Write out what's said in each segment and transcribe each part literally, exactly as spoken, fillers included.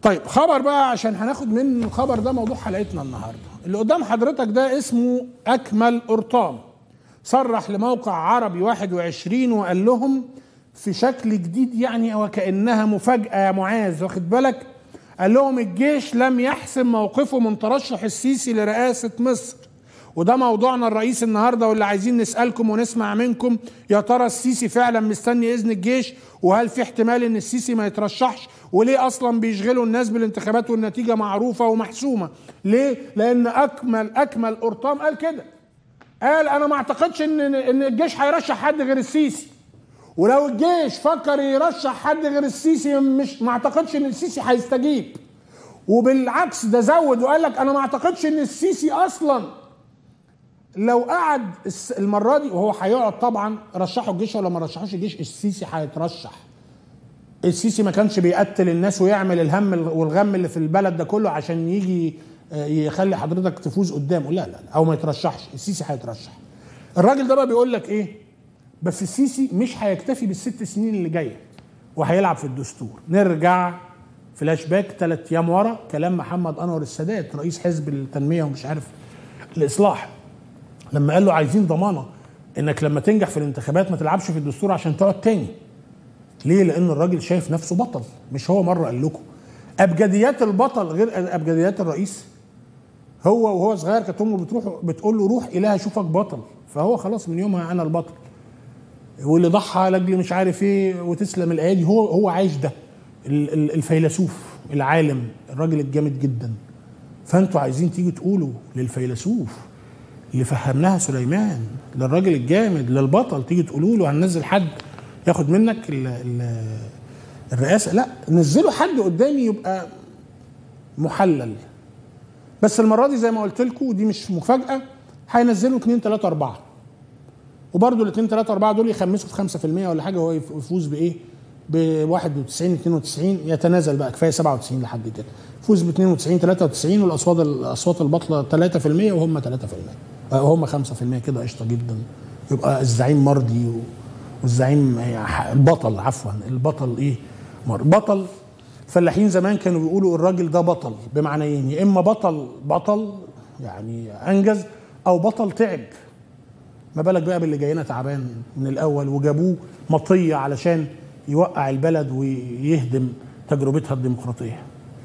طيب خبر بقى عشان هناخد من الخبر ده موضوع حلقتنا النهارده. اللي قدام حضرتك ده اسمه أكمل قرطام، صرح لموقع عربي واحد وعشرين وقال لهم في شكل جديد يعني وكأنها مفاجأة يا معاذ، واخد بالك؟ قال لهم الجيش لم يحسم موقفه من ترشح السيسي لرئاسة مصر، وده موضوعنا الرئيسي النهارده واللي عايزين نسألكم ونسمع منكم. يا ترى السيسي فعلا مستني إذن الجيش؟ وهل في احتمال ان السيسي ما يترشحش؟ وليه اصلا بيشغلوا الناس بالانتخابات والنتيجة معروفة ومحسومة؟ ليه؟ لان اكمل اكمل قرطام قال كده، قال انا ما اعتقدش ان ان الجيش هيرشح حد غير السيسي، ولو الجيش فكر يرشح حد غير السيسي مش ما اعتقدش ان السيسي هيستجيب. وبالعكس ده زود وقال لك انا ما اعتقدش ان السيسي اصلا لو قعد المره دي، وهو هيقعد طبعا، رشحوا الجيش ولا ما رشحوش الجيش السيسي هيترشح. السيسي ما كانش بيقتل الناس ويعمل الهم والغم اللي في البلد ده كله عشان يجي يخلي حضرتك تفوز قدامه، لا لا او ما يترشحش. السيسي هيترشح. الراجل ده بقى بيقول لك ايه؟ بس السيسي مش هيكتفي بالست سنين اللي جايه وهيلعب في الدستور. نرجع فلاش باك ثلاث ايام ورا، كلام محمد انور السادات رئيس حزب التنميه ومش عارف الاصلاح، لما قال له عايزين ضمانه انك لما تنجح في الانتخابات ما تلعبش في الدستور عشان تقعد تاني. ليه؟ لان الراجل شايف نفسه بطل. مش هو مره قال لكم ابجديات البطل غير ابجديات الرئيس؟ هو وهو صغير كانت امه بتروح بتقول له روح الهي اشوفك بطل، فهو خلاص من يومها انا البطل واللي ضحى لاجل مش عارف ايه وتسلم الايادي. هو هو عايش ده الفيلسوف العالم الراجل الجامد جدا. فانتوا عايزين تيجي تقولوا للفيلسوف اللي فهمناها سليمان، للراجل الجامد، للبطل، تيجي تقولوا له هننزل حد ياخد منك ال ال الرئاسه؟ لا، نزلوا حد قدامي يبقى محلل. بس المره دي زي ما قلت لكم ودي مش مفاجاه، هينزلوا اتنين تلاته اربعه، وبرده ال اتنين تلاته اربعه دول يخمسوا في خمسة في المية ولا حاجه، هو يفوز بايه؟ ب واحد وتسعين اتنين وتسعين، يتنازل بقى كفايه سبعة وتسعين لحد كده، يفوز ب اتنين وتسعين تلاته وتسعين، والاصوات الاصوات الباطله تلاته في المية وهم تلاته في المية وهم خمسة في المية كده، قشطه جدا. يبقى الزعيم مرضي والزعيم البطل، عفوا البطل ايه؟ بطل. فلاحين زمان كانوا بيقولوا الراجل ده بطل بمعنيين، يا اما بطل بطل يعني انجز، او بطل تعب. ما بالك بقى باللي جاينا تعبان من الاول وجابوه مطيه علشان يوقع البلد ويهدم تجربتها الديمقراطيه.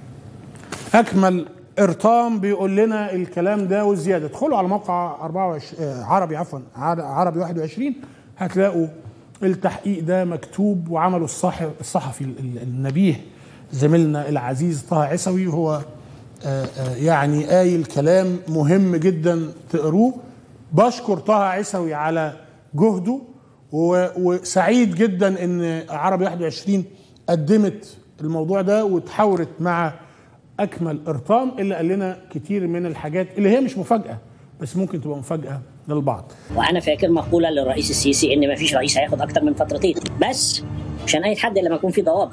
اكمل قرطام بيقول لنا الكلام ده وزياده. ادخلوا على موقع اربعة وعشرين عربي عفوا عربي واحد وعشرين هتلاقوا التحقيق ده مكتوب، وعمله الصحفي النبيه زميلنا العزيز طه عيسوي، وهو يعني قايل كلام مهم جدا تقروه. بشكر طه عيسوي على جهده، وسعيد جدا ان عربي واحد وعشرين قدمت الموضوع ده وتحاورت مع اكمل قرطام اللي قال لنا كتير من الحاجات اللي هي مش مفاجاه بس ممكن تبقى مفاجاه للبعض. وانا فاكر مقوله للرئيس السيسي ان ما فيش رئيس هياخد اكتر من فترتين، بس عشان اي حد لما يكون في ضوابط.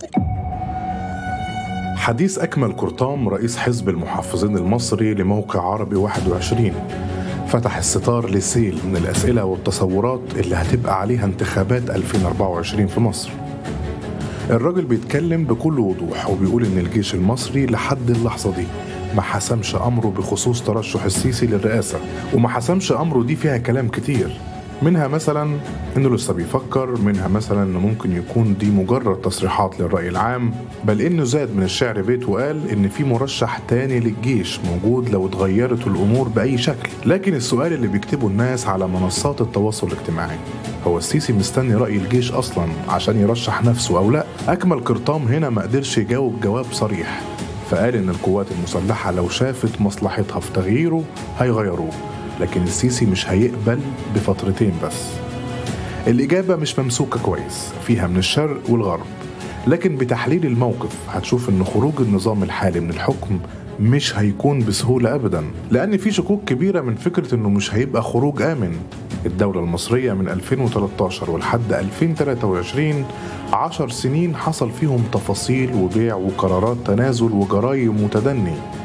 حديث أكمل قرطام رئيس حزب المحافظين المصري لموقع عربي واحد وعشرين فتح الستار لسيل من الأسئلة والتصورات اللي هتبقى عليها انتخابات ألفين واربعة وعشرين في مصر. الراجل بيتكلم بكل وضوح وبيقول إن الجيش المصري لحد اللحظة دي ما حسمش أمره بخصوص ترشح السيسي للرئاسة، وما حسمش أمره دي فيها كلام كتير، منها مثلا انه لسه بيفكر، منها مثلا انه ممكن يكون دي مجرد تصريحات للرأي العام، بل انه زاد من الشعر بيت وقال ان في مرشح تاني للجيش موجود لو اتغيرت الامور باي شكل. لكن السؤال اللي بيكتبه الناس على منصات التواصل الاجتماعي، هو السيسي مستني رأي الجيش اصلا عشان يرشح نفسه او لا؟ اكمل قرطام هنا ما قدرش يجاوب جواب صريح، فقال ان القوات المسلحة لو شافت مصلحتها في تغييره هيغيروه، لكن السيسي مش هيقبل بفترتين بس. الإجابة مش ممسوكة كويس، فيها من الشرق والغرب، لكن بتحليل الموقف هتشوف إن خروج النظام الحالي من الحكم مش هيكون بسهولة أبدا، لأن في شكوك كبيرة من فكرة إنه مش هيبقى خروج آمن. الدولة المصرية من ألفين وتلتاشر ولحد ألفين وتلاتة وعشرين عشر سنين حصل فيهم تفاصيل وبيع وقرارات تنازل وجرايم وتدني،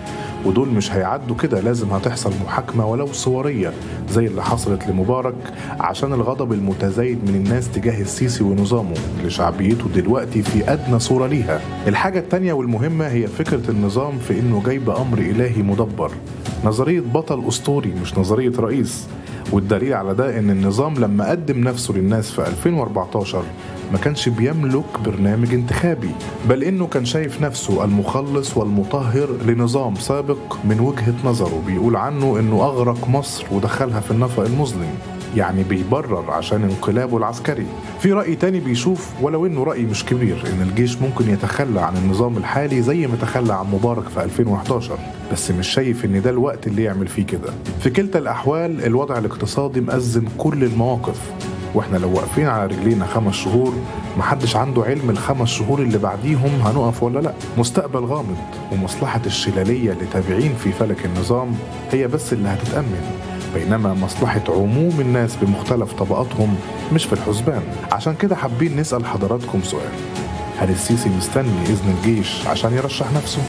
ودول مش هيعدوا كده، لازم هتحصل محاكمة ولو صورية زي اللي حصلت لمبارك عشان الغضب المتزايد من الناس تجاه السيسي ونظامه اللي شعبيته دلوقتي في أدنى صورة ليها. الحاجة التانية والمهمة هي فكرة النظام في إنه جاي بأمر إلهي مدبر، نظرية بطل أسطوري مش نظرية رئيس. والدليل على ده إن النظام لما قدم نفسه للناس في ألفين وأربعتاشر ما كانش بيملك برنامج انتخابي، بل إنه كان شايف نفسه المخلص والمطهر لنظام سابق من وجهة نظره بيقول عنه إنه أغرق مصر ودخلها في النفق المظلم، يعني بيبرر عشان انقلابه العسكري. في رأي تاني بيشوف ولو إنه رأي مش كبير إن الجيش ممكن يتخلى عن النظام الحالي زي ما تخلى عن مبارك في ألفين وأحد عشر، بس مش شايف إن ده الوقت اللي يعمل فيه كده. في كلتا الأحوال الوضع الاقتصادي مأزم كل المواقف، واحنا لو واقفين على رجلينا خمس شهور محدش عنده علم الخمس شهور اللي بعديهم هنقف ولا لا. مستقبل غامض، ومصلحة الشلالية اللي تابعين في فلك النظام هي بس اللي هتتأمن، بينما مصلحة عموم الناس بمختلف طبقاتهم مش في الحسبان. عشان كده حابين نسأل حضراتكم سؤال: هل السيسي مستني إذن الجيش عشان يرشح نفسه؟